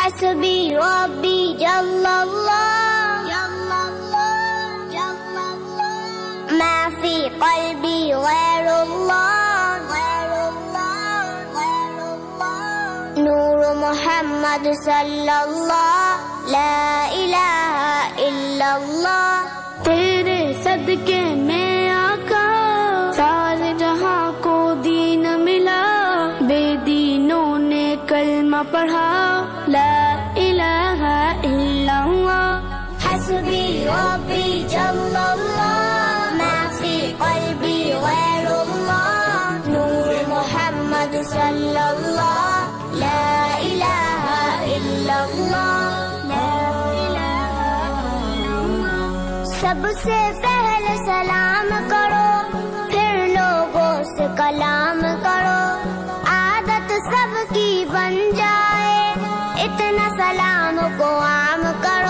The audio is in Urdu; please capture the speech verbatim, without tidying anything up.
حسبی ربی جل اللہ ما فی قلبی غیر اللہ نور محمد صلی اللہ لا الہ الا اللہ. تیرے صدقے میں آقا سارے جہاں کو دین ملا، بے دینوں نے کلمہ پڑھا لا الہ الا اللہ. حسبی ربی جل اللہ ما فی قلبی غیر اللہ نور محمد صلی اللہ لا الہ الا اللہ. سب سے پہلے سلام کرو پھر لوگوں سے کلام کرو، عادت سب کی بن جائے اتنا سلام کو عام کرو.